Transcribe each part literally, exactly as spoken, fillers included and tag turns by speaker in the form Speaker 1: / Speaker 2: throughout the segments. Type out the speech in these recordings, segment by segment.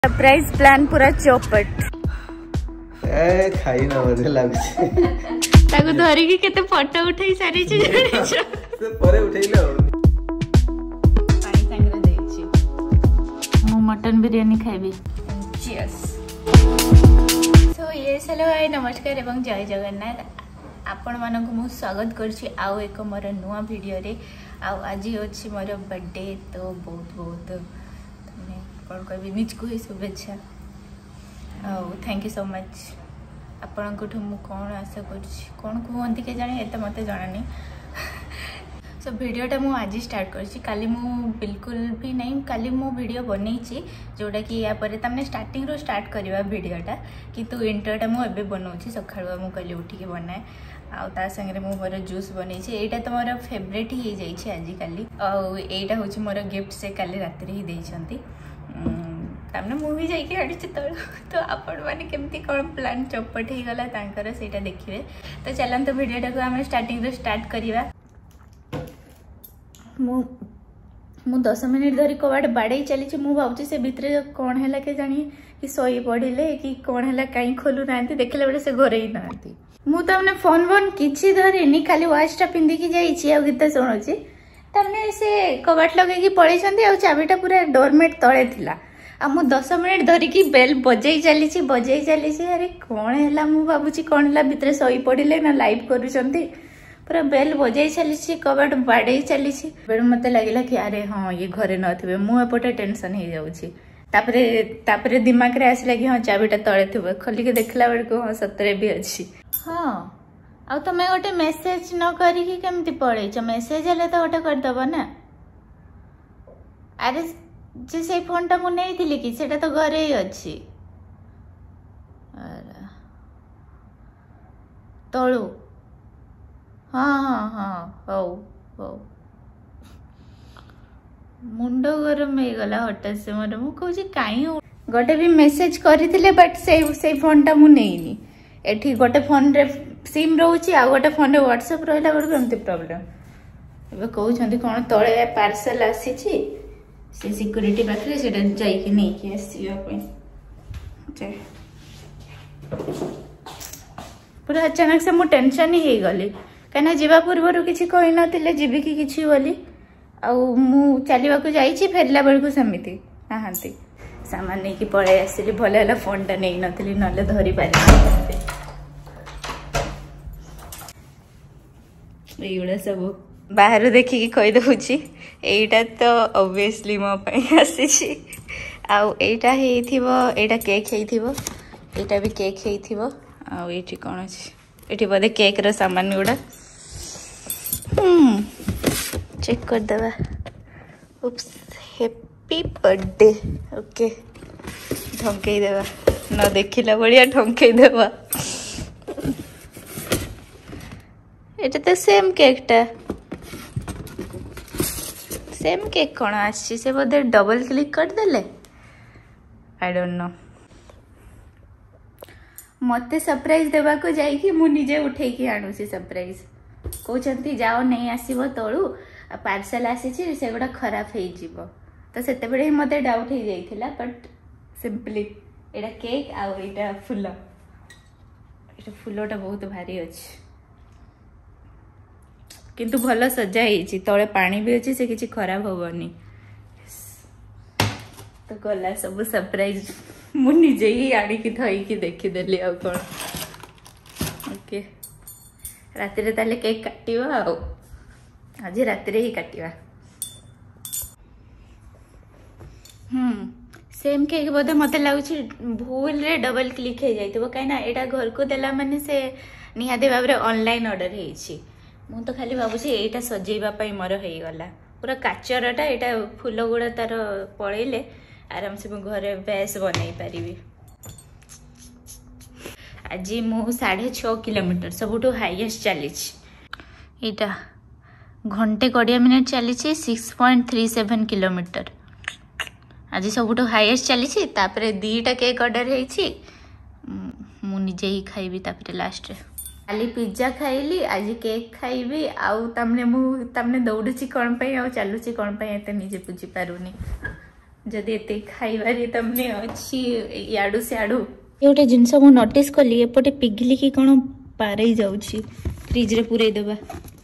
Speaker 1: Surprise plan पूरा चौपट
Speaker 2: ए खाई ना मजे लागुଛି
Speaker 1: ताको धरि के केते फोटो उठाई सारी छी जानि छ
Speaker 2: से परे उठैले
Speaker 1: पानी संगे देई छी मु मटन बिरयानी खाइबी चीयर्स सो ये हेलो हाय नमस्कार एवं जय जगन्नाथ आपण मानक मु स्वागत करछि आउ एक मोर नुवा वीडियो रे आउ आज अछि मोर बर्थडे तो बहुत बहुत कौन कह निज को ही शुभेच्छा आउ थैंक यू सो मच आपण को मु कौन आशा कर कौन कहते के जाने एत मत जानी सो वीडियोटा मु आज स्टार्ट करछि काली मु बिल्कुल भी नहीं काली मु वीडियो बनैछि जोटा कि या परे तमने स्टार्टिंग रो स्टार्ट करबा वीडियोटा किंतु इंट्रोटा मु एबे बनौछि सखाळुआ मु कहली उठी के बनाए आ ता संगे मु मोर जूस बनैछि एटा तो मोर फेवरेट ही जाई छै आज काली आ एटा होछि मोर गिफ्ट से काली रात रे ही देइ छंती तमने मूवी जाइए आड़ी तल तो आपण मैंने केमती कौन प्लान चौपट हो गला तांकर सेटा देखिए तो चलन तो वीडियोटा को आम स्टार्टिंग रो स्टार्ट करिवा मु मु दस मिनिट धरी कबाड़ बाड़े चली मु भावची से भितर कौन है के जानी कि सोई पड़े कि कौन है कहीं खोलू ना देखला बेले से घरे ही ना मु तमने फोन फोन किछि धरिनी खाली वाचटा पिंधिकी जाइछि आ गीत शुणुछि तमने से कबाट लगे पड़े आ चाबीटा पूरा डोरमेट तले थिला आ मु दस मिनिट धरिकी बेल बजई चली बजई चली अरे कौन है मु भावुची कौन है भितर शई पड़े ना लाइव करुँच पूरा बेल बजई चली कबाट बाड़े चली बेल मत लगे कि अरे हाँ ये घरे नथिबे मु एपटे टेंशन हो जाउची तापरे तापरे दिमाग रे आसला कि हाँ चाबीटा तले थिबे खोलिके देखला बेलको हाँ सतरे भी अच्छी हाँ आ तुम गोटे मेसेज न करिकी केमती पड़ेछ मेसेज हेले तो गोटे करदब ना अरे जे से फोन टा मु नहीं कि सेटा तो घरे ही अच्छी तलू हाँ हाँ हाँ हौ हौ मुंड गरम हो गला हठात से मोर मु कहूँ कहीं गोटे भी मेसेज करथिले बट से से फोन टा मु नेइनी एठी गोटे फोन रे सिम रोची आ गोटे फोन रे व्हाट्सएप रहला बड़ केमती प्रॉब्लम एबे कहउछंती कोन तळे पार्सल आसी छी से सिक्योरिटी पाखरे सेटा जाई कि नै कि आसीबा पे जे पूरा अचानक से मु टेंशन ही गली कना जीवा पूर्व किसी कही नथिले जीवी कि किछि बोली आ मु चलिबा को जाई छी फेरला बेल को समिति नाहंती सामान नहीं कि पळे आसिली भले हला फोन टा नै नथिली नले धरि पारि एगुड़ा सब बाहर देखिकी कही दूची एटा तो ऑब्वियसली मो पई आसी आउ एटा हेइथिबो एटा केक हेइथिबो एटा भी केक हेइथिबो आउ एठी कोन अछि एठी बदे केक रो सामान गुडा हम चेक कर देबा उप्स हैप्पी बर्थडे ओके ढंकई देबा न देखिला बढ़िया ढंकई देबा एटा तो सेम केक टा सेम केक कौन आछि से बोधे डबल क्लिक कर देले आई डोंट नो मते सरप्राइज देबा को जाई कि मु निजे उठे कि आनु से सरप्राइज कहउचंती जाओ नहीं आसीबो तळू पार्सल आसी छी से गोटा खराब हे जीवो तो सेते बेले मते डाउट हे जाइथिला बट सिंपली एटा केक आ एटा फूल एटा फूलटा बहुत भारी अछि किंतु भल सजा ही तले पानी भी अच्छी से किसी खराब होबनी तो गला सब सरप्राइज मु निजे ही आनिकी थईकी देखीदेली आ कौन ओके रात रे ताले केक काटिवा आ आज रात रे ही काटिवा हम्म सेम केक बोधे मते लागुछि भूल रे डबल क्लिक हो जाइतबो काइना एटा घर को देला माने से निहादे बाबरे ऑनलाइन ऑर्डर हेछि मु तो खाली भावुची एटा सजेबा पई मोर हेई गला पूरा काचरटा एटा फूल गुड़ा तार पड़ेले आराम से मु घरे बेस बनई पारिबी आज मु साढ़े छः किलोमीटर सबुठु हाईएस्ट चली एटा घंटे कोड़े मिनिट चली six point three seven kilometre आज सबुठु हाईएस्ट चली तापरे दीटा केक ऑर्डर हेछि मु निजे ही खाइबी तापरे लास्ट रे खाली पिज्जा खाइली आज केक खाइबी आउ तमने मु तमने दौड़ुची कौन पे आउ चलुची कौन पे एते निजे बुझी पारुनी जदि एते खाइबारी तमने अच्छी याडू सियाडू ये गोटे जिनस मु नोटिस कली एपटे पिघली की कौन पारे जाउछि फ्रिज रे पुरे देबा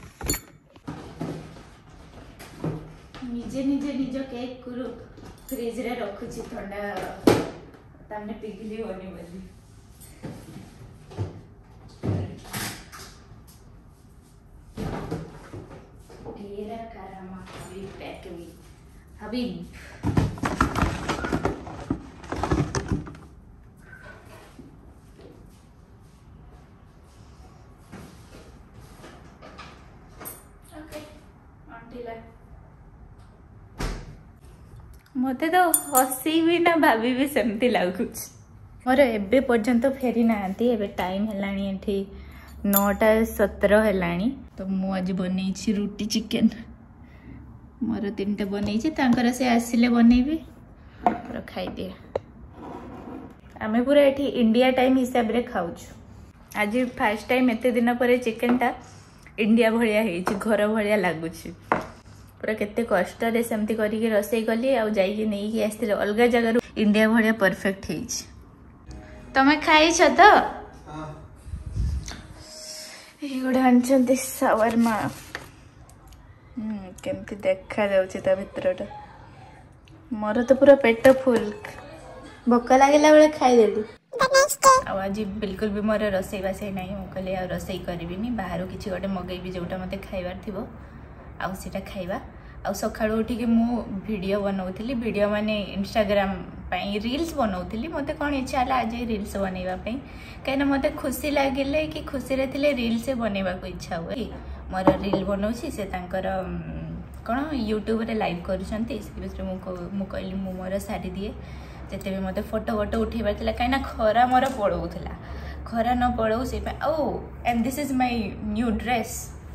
Speaker 1: निजे निजे निज केक करू फ्रिज रे रखुछि ठंडा तमने पिघली होनी बोली ढेर करामा हबीब पैक मी हबीब मत तो हसी भी ना भाभी भी सेमती लगुच मोर एबे पर्यंत फेरी ना एबे टाइम हेलानी एठी नौटा सतर हेलानी तो मु आज बनई रुटी चिकेन मोर तीन टा बनई तांकर से आसिले बनईबी पूरा खाई दिए आमे पूरा एठी इंडिया टाइम हिसाब रे खाउछु आज फर्स्ट टाइम एते दिन पर चिकेन टा इंडिया भलिया हेछि घर भलिया लागुछि पूरा केते कष्ट रे सेमती करिके रसई कली आ जाई नहीं कि आस्थिले अलग जगह इंडिया भलिया परफेक्ट हेछि तमे खाई छ त हां ए गोडे आनचंती शावरमा हम केमती देखा जाउछि ता भितरटा मोर तो पूरा पेट फुल भोक लागला बेले खाई देली आज बिल्कुल भी मोर रसई बासई नहीं मु कहले आ रसई करबिनी बाहर किछि गोटे मगैबी जोटा मते खाइबार थिबो आउ सीटा खाइबा आउ सकाळू उठिके मु वीडियो बनाउथिली वीडियो माने इंस्टाग्राम पई रील्स बनाउथिली मते कोन इच्छा हला आज रील्स बनैबा पई कैना मते खुशी लागले कि खुशी रे थिले रील्स बनैबा को इच्छा हुए मोर रील बनौछि से तांकर कोन यूट्यूब रे लाइव करूछंती से बिसरे मु मु कहली मु मोर सारी दिए जेते भी मते फोटो फोटो उठेबा थिला कैना खरा मोर पड़ौथिला खरा न पड़ौ से ओ and this is my new dress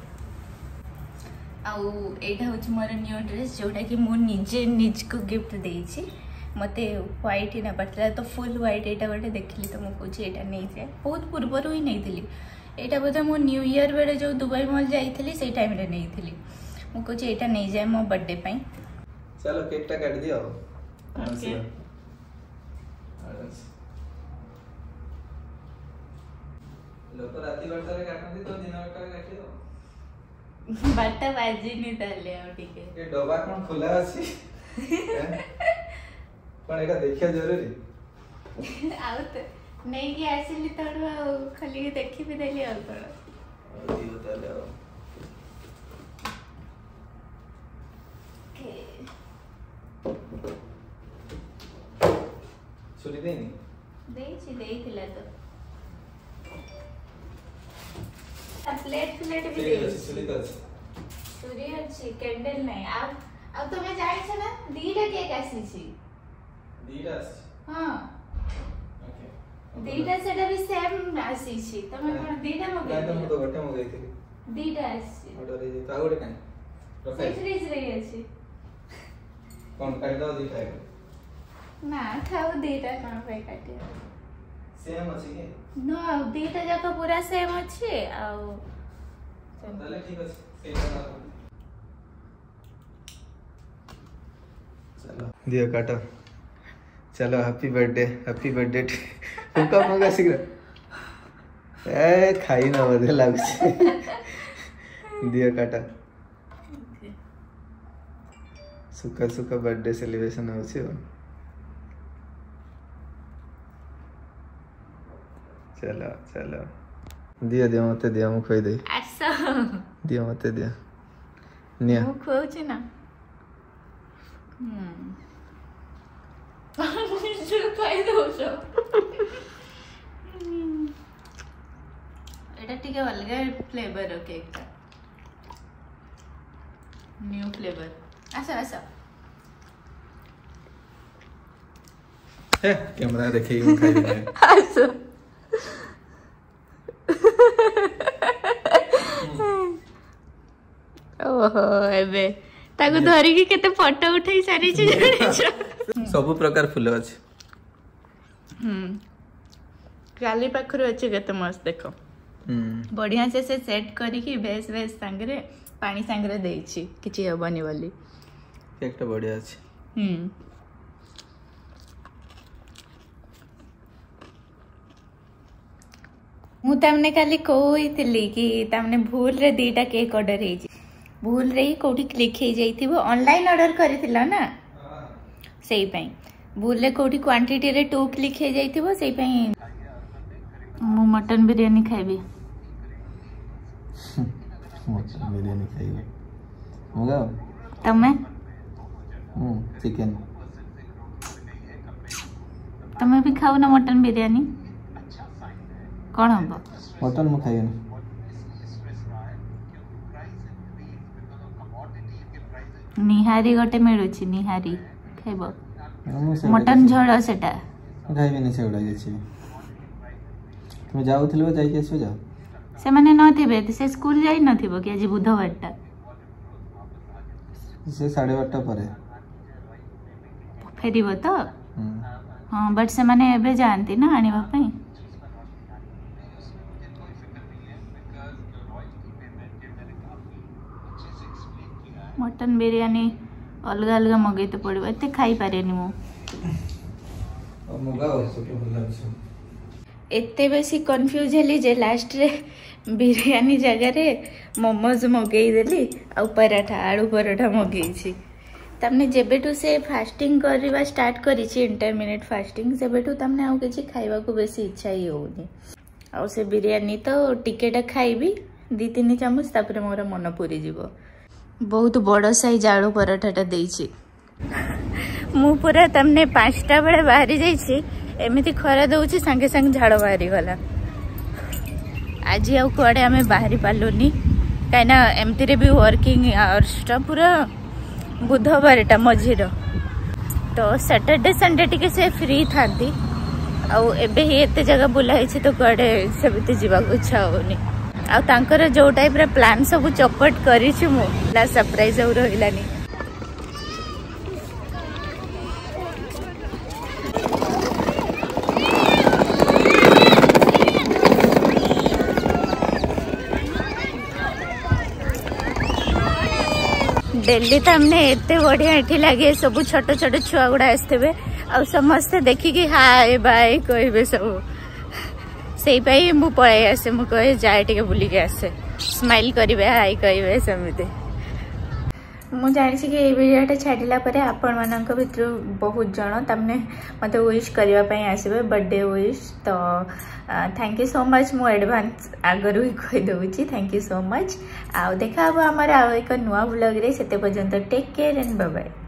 Speaker 1: आउ एटा होछि मोर न्यू ड्रेस जोटा कि मु निजे निज को गिफ्ट देछि मते व्हाइट ही ना पड़ला तो फुल व्हाइट एटा गोटे देखली तो मु कोछि एटा नै जाय बहुत पूर्व ही नै थिली एटा बोधे मु न्यू ईयर बेले जो दुबई मॉल जाइथिली सेई टाइम रे नै थिली मु कोछि एटा नै जाय मो बर्थडे पई
Speaker 2: चलो केक टा काट दियो
Speaker 1: ओके
Speaker 2: लोक राती बर्ता रे काटन तो दिन बर्ता रे काटियो
Speaker 1: बाटा बाजी नहीं ताले आ ठीक है
Speaker 2: ये डब्बा कोन खुला अछि पण एटा देखिया जरूरी
Speaker 1: आउत नहीं कि आसिली तड़ो खाली देखि भी देली आ तड़
Speaker 2: दियो ताले
Speaker 1: के
Speaker 2: छुरी देनी
Speaker 1: देई छी देई थिला तो प्लेट प्लेट भी दे
Speaker 2: छुरी तो
Speaker 1: छुरी अछि कैंडल नहीं आ अब तो मैं जाई छ ना दीटा केक आसी छी
Speaker 2: दीटा
Speaker 1: हां ओके दीटा सेटा भी सेम आसी छी तो मैं कोन दीटा मगे
Speaker 2: नहीं तो मु तो गोटे मगे थी
Speaker 1: दीटा आसी
Speaker 2: ऑर्डर रे तो गोटे काई
Speaker 1: रखे फ्रिज रे अछि
Speaker 2: कोन काट दो दीटा
Speaker 1: ना खाओ दीटा कोन पे काटिया
Speaker 2: सेम अछि के
Speaker 1: नो दीटा जाक पूरा सेम अछि आ
Speaker 2: ताले ठीक अछि सेम चलो दिया काटो चलो हैप्पी बर्थडे हैप्पी बर्थडे फुका फुका शीघ्र ए खाई ना बदे लागछ दिया काटा सुका सुका बर्थडे सेलिब्रेशन होछि चलो चलो दिया दिया मते दिया मु खोई दे
Speaker 1: आसा
Speaker 2: दिया मते दिया निया
Speaker 1: मु खोउछि ना हम्म जो खाई दो सो एटा ठीक है अलग फ्लेवर ओके एकटा न्यू फ्लेवर आसा आसा
Speaker 2: ए कैमरा देखि मु खाई दे
Speaker 1: आसा ओहो एबे ताको धरि के केते फोटो उठाई सारी छी जानि छ
Speaker 2: सब प्रकार फूल अछि
Speaker 1: हम काली पाखरो अछि केते मस्त देखो हम बढ़िया से से सेट करी की बेस बेस संगरे पानी संगरे देई छी किछि हबनी वाली
Speaker 2: केकटा बढ़िया अछि
Speaker 1: हम मु तमने काली कहली कि तमने भूल रे दीटा केक ऑर्डर हे भूल रे कोठी क्लिक हे जाइथिबो ऑनलाइन ऑर्डर करिथिला ना सेही पई भूल रे कोठी क्वांटिटी रे टू क्लिक हे जाइथिबो सेही पई मु मटन बिरयानी खाइबी
Speaker 2: मटन बिरयानी खाइबी मगाओ
Speaker 1: तमे
Speaker 2: हम्म चिकन
Speaker 1: तमे भी खाओ ना मटन बिरयानी कौन हम
Speaker 2: मटन मु खाइबे
Speaker 1: निहारी गोटे मिलुची निहारी खाइबो मटन झोल सेटा
Speaker 2: खाइबे नि सेउडा गेछि तुम जाउथिलो जाई के सो जाओ
Speaker 1: से माने न थिबे से स्कूल जाई न थिबो कि आज बुधवारटा
Speaker 2: से साढ़े बारटा परे
Speaker 1: फेरिबो तो हां बट से माने एबे जानती ना आनिबा पई मटन बिरयानी अलग अलग मगे तो पड़ो एते खाई पारे मु एते बेसी कंफ्यूज हेली जे लास्ट रे बिरयानी जगह रे मोमोज मगई देली आ पराठा आलू पराठा मगई छी तमने जेबेटू से फास्टिंग करवा स्टार्ट करी छी इंटरमिनेट फास्टिंग सेबेटू तमने आउ किछि खाइबा को बेसी इच्छा ही होनी आ से बिरयानी तो टिकेटा खाइबी दी तीन चामच तापर मोर मन पूरी जीवो बहुत बड़ साइज आलू पराठाटा देइछि मु पूरा तमने पाँचटा बेले बाहरी जाइछि एमिति खरा दउछि संगे संग झाड़ बाहरी गला आज आउ कुआडे आमे बाहरी पालुनी काइना एमती रे भी वर्किंग आवर्सटा पूरा बुधवारटा मझीर तो सैटरडे संडे टिके से फ्री थांती आउ एबे ही एते जगह बुला हिछि तो कुआडे सेबिते जीवा को इच्छा होनी आ तांकर जो टाइप रे प्लान सब चौपट करी छु मु ला सरप्राइज हो रहिलानी डेली तो हमने एते बढ़िया एठी लगे सब छोट छोट छुआ गुड़ा आसते आ समस्ते देखिकी हाय बाय कहबे सब से मु पळाई आसे मु कहे जाए टिके बुलिके आसे स्माइल करिवे हाय कहबे समिति मु जानि छी कि ए वीडियोटा छाडिला परे आपण मानक भितर बहुत जण तमने मते विश करबा पई आसीबे बर्थडे विश तो थैंक यू सो मच मु एडवांस आगरु ही कहि दउची थैंक यू सो मच आ देखा अब हमर आ एक नुवा ब्लॉग रे सेते पर्यंत take care and bye bye.